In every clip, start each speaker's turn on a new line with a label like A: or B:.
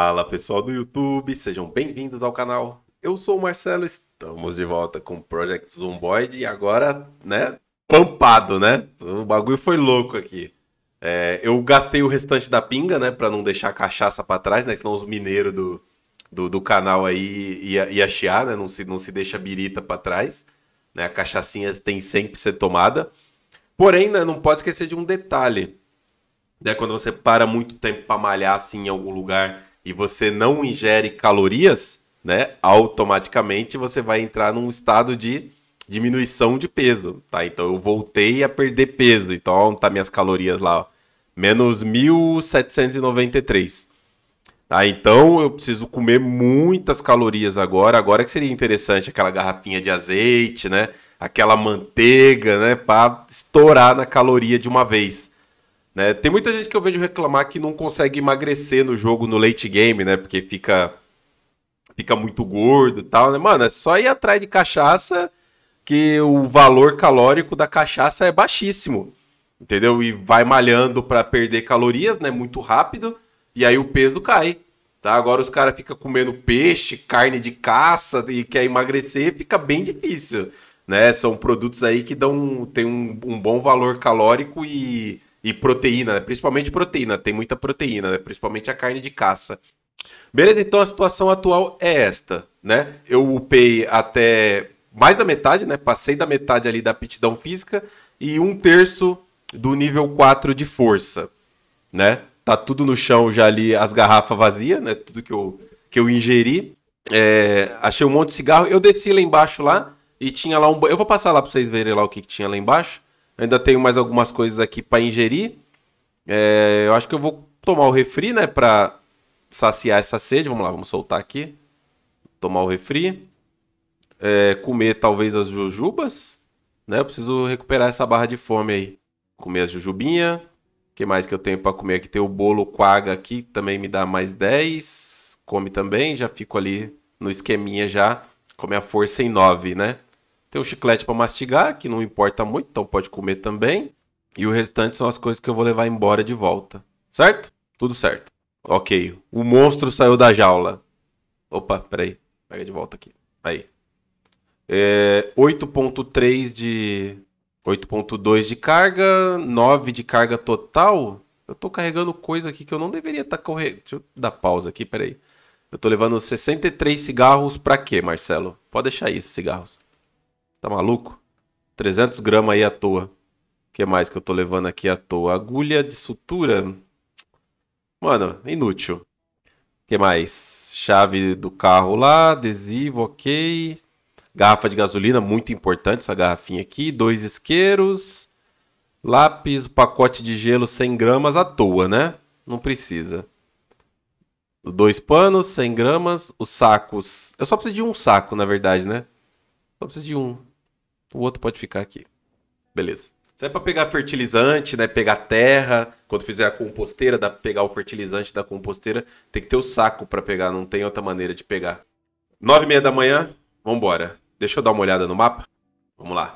A: Fala pessoal do YouTube, sejam bem-vindos ao canal. Eu sou o Marcelo, estamos de volta com o Project Zomboid e agora, né, pampado, né? O bagulho foi louco aqui. Eu gastei o restante da pinga, né, pra não deixar a cachaça pra trás, né, senão os mineiros do canal aí ia chiar, né, não se deixa birita pra trás, né, a cachaçinha tem sempre que ser tomada. Porém, né, não pode esquecer de um detalhe, né, quando você para muito tempo para malhar assim em algum lugar e você não ingere calorias, né, automaticamente você vai entrar num estado de diminuição de peso, tá? Então eu voltei a perder peso. Então onde tá minhas calorias lá, ó? Menos 1.793. Tá? Então eu preciso comer muitas calorias agora. Agora que seria interessante aquela garrafinha de azeite, né? Aquela manteiga, né, para estourar na caloria de uma vez. Né? Tem muita gente que eu vejo reclamar que não consegue emagrecer no jogo no late game, né? Porque fica muito gordo e tal, né? Mano, é só ir atrás de cachaça que o valor calórico da cachaça é baixíssimo. Entendeu? E vai malhando para perder calorias, né? Muito rápido. E aí o peso cai. Tá? Agora os caras ficam comendo peixe, carne de caça e quer emagrecer, fica bem difícil. Né? São produtos aí que tem um bom valor calórico e proteína, né? Principalmente proteína, tem muita proteína, né? Principalmente a carne de caça. Beleza, então a situação atual é esta, né? Eu upei até mais da metade, né? Passei da metade ali da aptidão física e um terço do nível 4 de força, né? Tá tudo no chão já ali, as garrafas vazias, né? Tudo que eu ingeri. Achei um monte de cigarro. Eu desci lá embaixo lá e tinha lá um... Eu vou passar lá pra vocês verem lá o que tinha lá embaixo. Ainda tenho mais algumas coisas aqui para ingerir. Eu acho que eu vou tomar o refri, né? Pra saciar essa sede. Vamos lá, vamos soltar aqui. Tomar o refri. Comer talvez as jujubas. Né? Eu preciso recuperar essa barra de fome aí. Comer as jujubinhas. O que mais que eu tenho para comer aqui? Tem o bolo quaga aqui, que também me dá mais 10. Come também, já fico ali no esqueminha já. Come a força em 9, né? Tem um chiclete para mastigar, que não importa muito, então pode comer também. E o restante são as coisas que eu vou levar embora de volta. Certo? Tudo certo. Ok. O monstro saiu da jaula. Opa, peraí. Pega de volta aqui. Aí. 8.3 de... 8.2 de carga. 9 de carga total. Eu tô carregando coisa aqui que eu não deveria estar correndo. Deixa eu dar pausa aqui, peraí. Eu tô levando 63 cigarros pra quê, Marcelo? Pode deixar isso, cigarros. Tá maluco? 300 gramas aí à toa. O que mais que eu tô levando aqui à toa? Agulha de sutura. Mano, inútil. O que mais? Chave do carro lá, adesivo, ok. Garrafa de gasolina, muito importante essa garrafinha aqui. 2 isqueiros. Lápis, pacote de gelo 100 gramas à toa, né? Não precisa. 2 panos, 100 gramas. Os sacos. Eu só preciso de um saco, na verdade, né? Só preciso de um. O outro pode ficar aqui. Beleza. Isso é para pegar fertilizante, né? Pegar terra. Quando fizer a composteira, dá para pegar o fertilizante da composteira. Tem que ter o saco para pegar, não tem outra maneira de pegar. 9h30 da manhã, vambora. Deixa eu dar uma olhada no mapa. Vamos lá.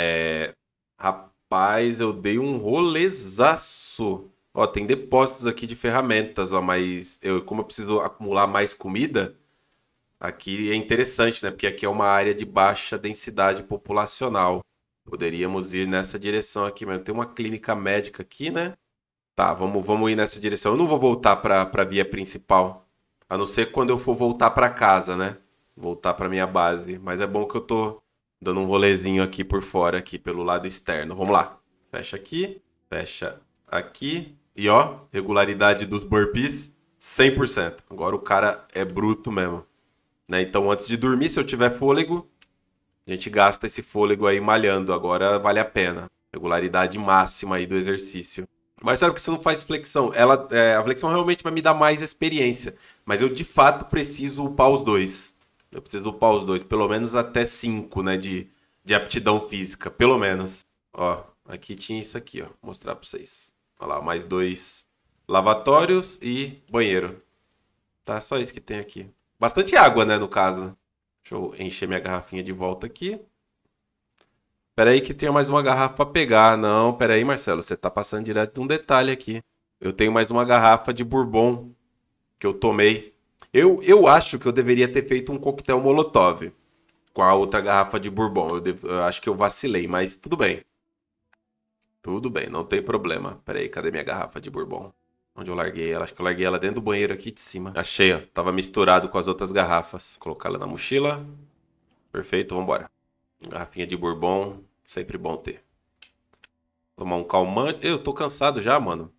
A: Rapaz, eu dei um rolezaço. Ó, tem depósitos aqui de ferramentas, ó, mas como eu preciso acumular mais comida, aqui é interessante, né? Porque aqui é uma área de baixa densidade populacional. Poderíamos ir nessa direção aqui mesmo. Tem uma clínica médica aqui, né? Tá, vamos ir nessa direção. Eu não vou voltar para a via principal, a não ser quando eu for voltar para casa, né? Voltar para minha base. Mas é bom que eu tô dando um rolezinho aqui por fora, aqui pelo lado externo. Vamos lá. Fecha aqui, fecha aqui. E ó, regularidade dos burpees, 100%. Agora o cara é bruto mesmo. Né? Então antes de dormir, se eu tiver fôlego, a gente gasta esse fôlego aí malhando. Agora vale a pena. Regularidade máxima aí do exercício. Mas sabe que você não faz flexão? A flexão realmente vai me dar mais experiência. Mas eu de fato preciso upar os dois. Eu preciso upar os dois. Pelo menos até 5, né? De aptidão física. Pelo menos. Ó, aqui tinha isso aqui, ó. Vou mostrar pra vocês. Olha lá, mais 2 lavatórios e banheiro. Tá, só isso que tem aqui. Bastante água, né, no caso. Deixa eu encher minha garrafinha de volta aqui. Pera aí que tem mais uma garrafa pra pegar. Não, pera aí, Marcelo. Você tá passando direto de um detalhe aqui. Eu tenho mais uma garrafa de bourbon que eu tomei. Eu acho que eu deveria ter feito um coquetel Molotov com a outra garrafa de Bourbon. Eu acho que eu vacilei, mas tudo bem. Tudo bem, não tem problema. Pera aí, cadê minha garrafa de Bourbon? Onde eu larguei ela? Acho que eu larguei ela dentro do banheiro aqui de cima. Achei, ó. Tava misturado com as outras garrafas. Vou colocar ela na mochila. Perfeito, vambora. Garrafinha de Bourbon, sempre bom ter. Tomar um calmante. Eu tô cansado já, mano.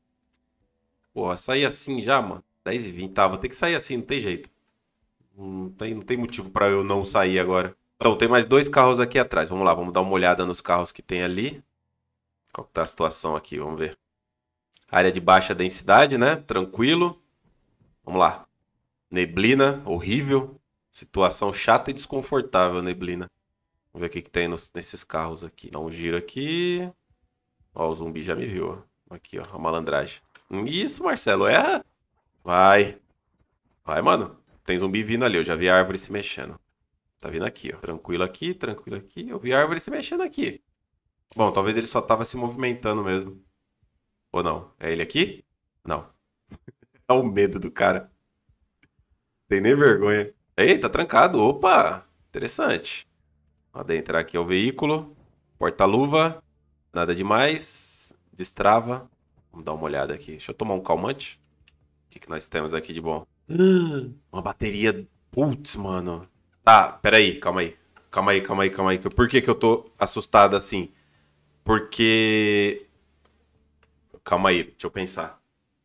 A: Porra, sair assim já, mano. 10h20. Tá, vou ter que sair assim, não tem jeito. Não tem motivo pra eu não sair agora. Então, tem mais 2 carros aqui atrás. Vamos lá, vamos dar uma olhada nos carros que tem ali. Qual que tá a situação aqui? Vamos ver. Área de baixa densidade, né? Tranquilo. Vamos lá. Neblina, horrível. Situação chata e desconfortável, neblina. Vamos ver o que que tem nesses carros aqui. Dá um giro aqui. Ó, o zumbi já me viu, ó. Aqui, ó, a malandragem. Isso, Marcelo, é? Vai. Vai, mano. Tem zumbi vindo ali, eu já vi a árvore se mexendo. Tá vindo aqui, ó. Tranquilo aqui, tranquilo aqui. Eu vi a árvore se mexendo aqui. Bom, talvez ele só tava se movimentando mesmo. Ou não? É ele aqui? Não. Olha o medo do cara. Tem nem vergonha. Ei, tá trancado. Opa! Interessante. Adentrar aqui é o veículo. Porta-luva. Nada demais. Destrava. Vamos dar uma olhada aqui. Deixa eu tomar um calmante. O que nós temos aqui de bom? Uma bateria. Putz, mano. Tá, peraí. Calma aí. Calma aí, calma aí, calma aí. Por que que eu tô assustado assim? Porque... Calma aí, deixa eu pensar.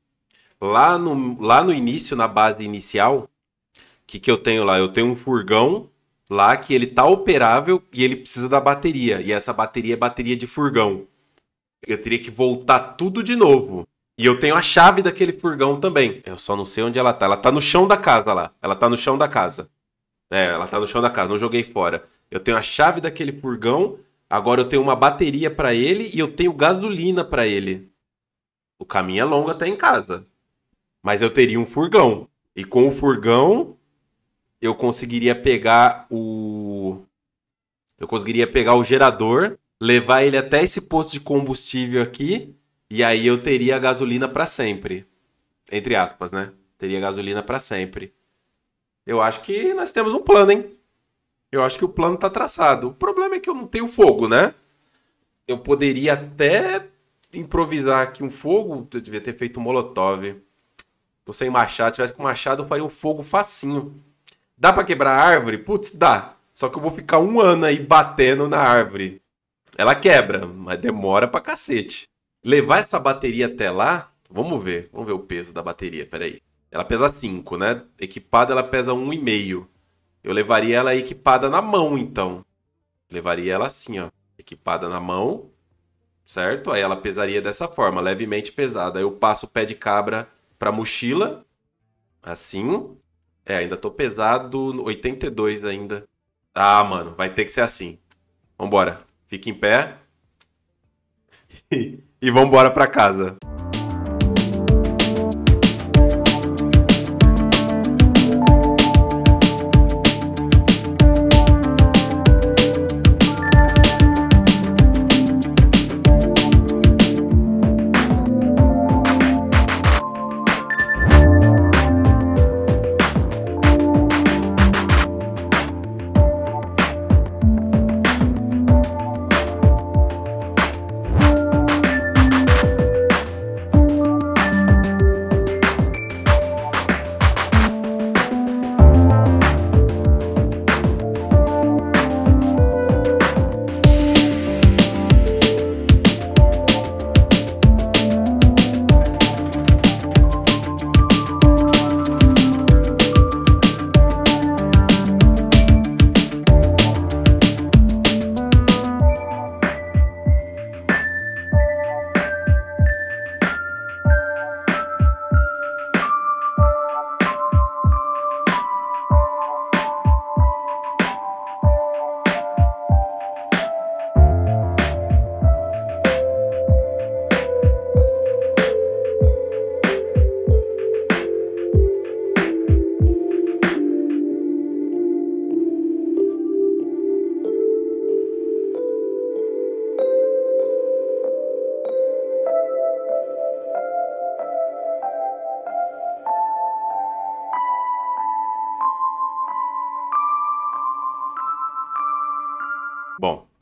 A: Lá no início, na base inicial, o que eu tenho lá? Eu tenho um furgão lá que ele tá operável e ele precisa da bateria. E essa bateria é bateria de furgão. Eu teria que voltar tudo de novo. E eu tenho a chave daquele furgão também. Eu só não sei onde ela tá. Ela tá no chão da casa lá. Ela tá no chão da casa. É, ela tá no chão da casa. Não joguei fora. Eu tenho a chave daquele furgão. Agora eu tenho uma bateria pra ele e eu tenho gasolina pra ele. O caminho é longo até em casa. Mas eu teria um furgão. E com o furgão, eu conseguiria pegar o... Eu conseguiria pegar o gerador, levar ele até esse posto de combustível aqui, e aí eu teria gasolina pra sempre. Entre aspas, né? Teria gasolina pra sempre. Eu acho que nós temos um plano, hein? Eu acho que o plano tá traçado. O problema é que eu não tenho fogo, né? Eu poderia até improvisar aqui um fogo. Eu devia ter feito um molotov. Tô sem machado. Se tivesse com machado, eu faria um fogo facinho. Dá pra quebrar a árvore? Putz, dá. Só que eu vou ficar 1 ano aí batendo na árvore. Ela quebra, mas demora pra cacete. Levar essa bateria até lá... Vamos ver. Vamos ver o peso da bateria. Pera aí. Ela pesa 5, né? Equipada, ela pesa 1,5. Eu levaria ela equipada na mão, então. Levaria ela assim, ó. Equipada na mão. Certo? Aí ela pesaria dessa forma, levemente pesada. Aí eu passo o pé de cabra pra mochila. Assim. É, ainda tô pesado 82 ainda. Ah, mano, vai ter que ser assim. Vambora. Fica em pé. E vambora pra casa.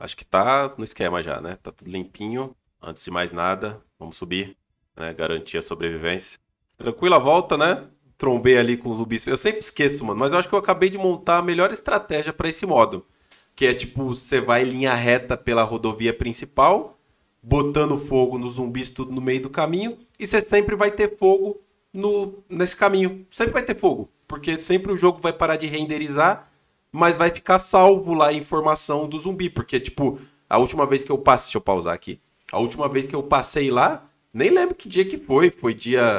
A: Acho que tá no esquema já, né? Tá tudo limpinho. Antes de mais nada, vamos subir, né? Garantir a sobrevivência. Tranquila volta, né? Trombei ali com os zumbis. Eu sempre esqueço, mano, mas eu acho que eu acabei de montar a melhor estratégia pra esse modo. Que é tipo, você vai em linha reta pela rodovia principal, botando fogo nos zumbis tudo no meio do caminho, e você sempre vai ter fogo nesse caminho. Sempre vai ter fogo, porque sempre o jogo vai parar de renderizar, mas vai ficar salvo lá a informação do zumbi, porque tipo, a última vez que eu passei, deixa eu pausar aqui. A última vez que eu passei lá, nem lembro que dia que foi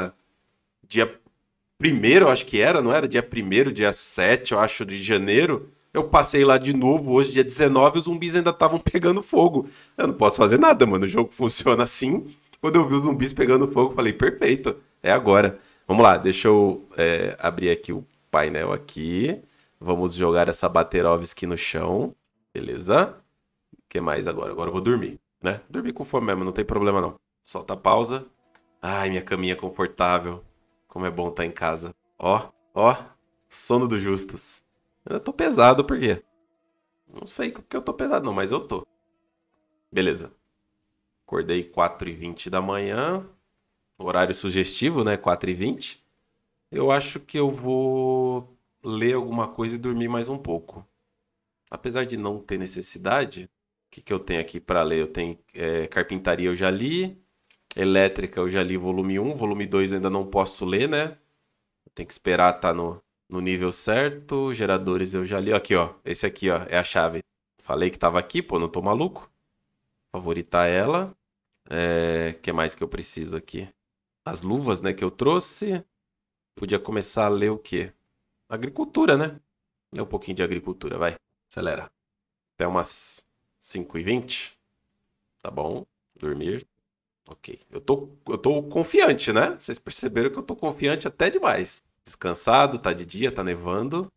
A: dia primeiro, eu acho que era, não era? Dia primeiro, dia 7, eu acho, de janeiro. Eu passei lá de novo, hoje, dia 19, os zumbis ainda estavam pegando fogo. Eu não posso fazer nada, mano. O jogo funciona assim. Quando eu vi os zumbis pegando fogo, eu falei, perfeito, é agora. Vamos lá, deixa eu abrir aqui o painel aqui. Vamos jogar essa Baterovski no chão. Beleza? O que mais agora? Agora eu vou dormir, né? Dormir com fome mesmo, não tem problema não. Solta a pausa. Ai, minha caminha confortável. Como é bom estar em casa. Ó, ó, sono dos justos. Eu tô pesado, por quê? Não sei porque eu tô pesado não, mas eu tô. Beleza. Acordei 4h20 da manhã. Horário sugestivo, né? 4h20. Eu acho que eu vou ler alguma coisa e dormir mais um pouco. Apesar de não ter necessidade, o que eu tenho aqui pra ler? Eu tenho carpintaria, eu já li. Elétrica, eu já li volume 1. Volume 2 eu ainda não posso ler, né? Tem que esperar estar no nível certo. Geradores eu já li. Aqui, ó. Esse aqui, ó. É a chave. Falei que tava aqui, pô. Não tô maluco. Favoritar ela. Que mais que eu preciso aqui? As luvas, né? Que eu trouxe. Podia começar a ler o quê? Agricultura, né? Ler um pouquinho de agricultura, vai. Acelera. Até umas 5h20. Tá bom. Dormir. Ok. Eu tô confiante, né? Vocês perceberam que eu tô confiante até demais. Descansado, tá de dia, tá nevando.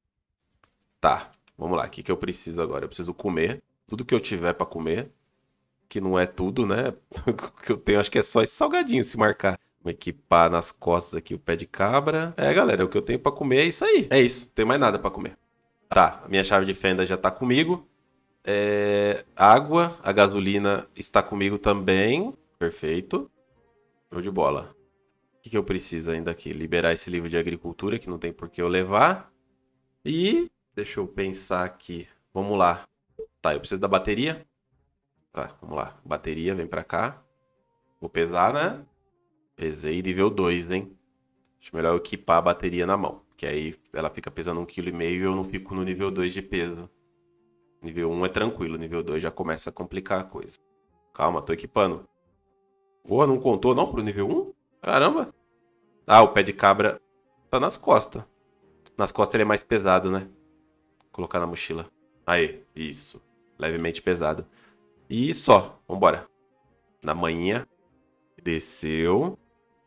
A: Tá, vamos lá. O que que eu preciso agora? Eu preciso comer. Tudo que eu tiver pra comer. Que não é tudo, né? O que eu tenho, acho que é só esse salgadinho se marcar. Vou equipar nas costas aqui o pé de cabra. Galera, o que eu tenho pra comer é isso aí. É isso, não tem mais nada pra comer. Tá, a minha chave de fenda já tá comigo. Água, a gasolina está comigo também. Perfeito. Show de bola. O que eu preciso ainda aqui? Liberar esse livro de agricultura, que não tem por que eu levar. E deixa eu pensar aqui. Vamos lá. Tá, eu preciso da bateria. Tá, vamos lá. Bateria, vem pra cá. Vou pesar, né? Pesei nível 2, hein? Acho melhor eu equipar a bateria na mão. Que aí ela fica pesando 1,5 kg e eu não fico no nível 2 de peso. Nível 1 é tranquilo, nível 2 já começa a complicar a coisa. Calma, tô equipando. Porra, não contou não pro nível 1? Caramba. Ah, o pé de cabra tá nas costas. Nas costas ele é mais pesado, né? Vou colocar na mochila. Aí, isso. Levemente pesado. E só. Vambora. Na manhã. Desceu.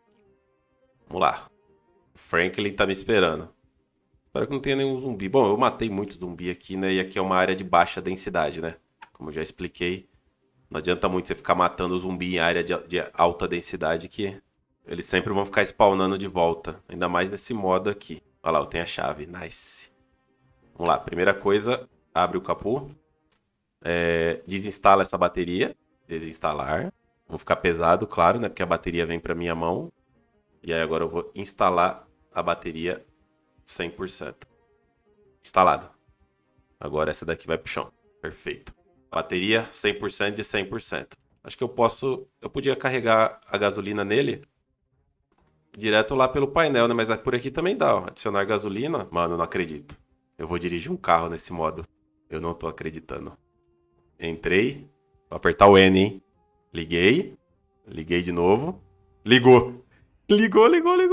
A: Vamos lá. O Franklin tá me esperando. Espero que não tenha nenhum zumbi. Bom, eu matei muito zumbi aqui, né? E aqui é uma área de baixa densidade, né? Como eu já expliquei. Não adianta muito você ficar matando zumbi em área de alta densidade que eles sempre vão ficar spawnando de volta. Ainda mais nesse modo aqui. Olha lá, eu tenho a chave. Nice. Vamos lá. Primeira coisa, abre o capô. Desinstala essa bateria. Desinstalar. Vou ficar pesado, claro, né? Porque a bateria vem pra minha mão. E aí agora eu vou instalar a bateria 100%. Instalada. Agora essa daqui vai pro chão. Perfeito. Bateria 100% de 100%. Acho que eu podia carregar a gasolina nele direto lá pelo painel, né? Mas por aqui também dá, ó. Adicionar gasolina. Mano, eu não acredito. Eu vou dirigir um carro nesse modo. Eu não tô acreditando. Entrei. Vou apertar o N, hein? Liguei. Liguei de novo. Ligou. Ligou.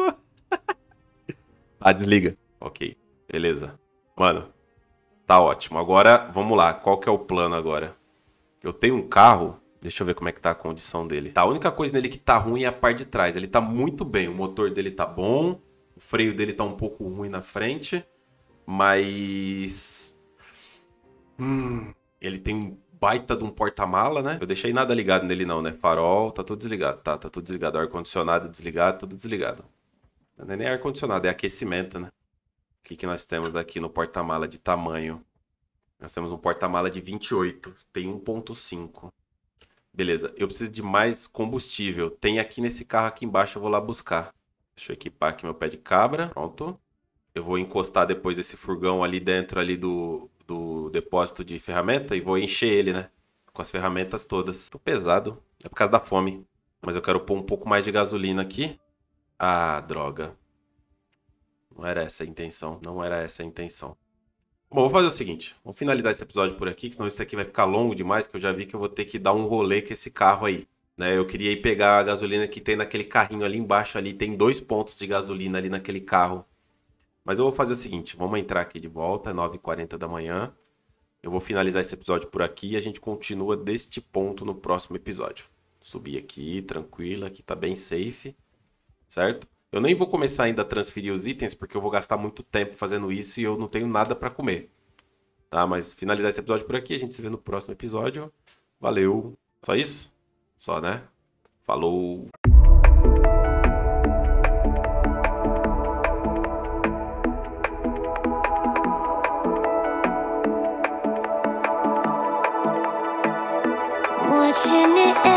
A: Ah, desliga. Ok. Beleza. Mano, tá ótimo. Agora, vamos lá. Qual que é o plano agora? Eu tenho um carro. Deixa eu ver como é que tá a condição dele. Tá, a única coisa nele que tá ruim é a parte de trás. Ele tá muito bem. O motor dele tá bom. O freio dele tá um pouco ruim na frente. Mas... ele tem um baita de um porta-mala, né? Eu deixei nada ligado nele não, né? Farol, tá tudo desligado. Tá tudo desligado. Ar-condicionado desligado, tudo desligado. Não é nem ar-condicionado, é aquecimento, né? O que nós temos aqui no porta-mala de tamanho? Nós temos um porta-mala de 28, tem 1.5. Beleza, eu preciso de mais combustível. Tem aqui nesse carro aqui embaixo, eu vou lá buscar. Deixa eu equipar aqui meu pé de cabra. Pronto. Eu vou encostar depois esse furgão ali dentro ali do depósito de ferramenta e vou encher ele, né? Com as ferramentas todas. Tô pesado, é por causa da fome. Mas eu quero pôr um pouco mais de gasolina aqui. Ah, droga. Não era essa a intenção, não era essa a intenção. Bom, vou fazer o seguinte, vamos finalizar esse episódio por aqui, que senão isso aqui vai ficar longo demais, que eu já vi que eu vou ter que dar um rolê com esse carro aí. Né? Eu queria ir pegar a gasolina que tem naquele carrinho ali embaixo, ali tem 2 pontos de gasolina ali naquele carro. Mas eu vou fazer o seguinte, vamos entrar aqui de volta, 9h40 da manhã. Eu vou finalizar esse episódio por aqui e a gente continua deste ponto no próximo episódio. Subir aqui, tranquilo, aqui tá bem safe, certo? Eu nem vou começar ainda a transferir os itens, porque eu vou gastar muito tempo fazendo isso e eu não tenho nada pra comer. Tá? Mas finalizar esse episódio por aqui, a gente se vê no próximo episódio. Valeu. Só isso? Só, né? Falou.
B: Watching it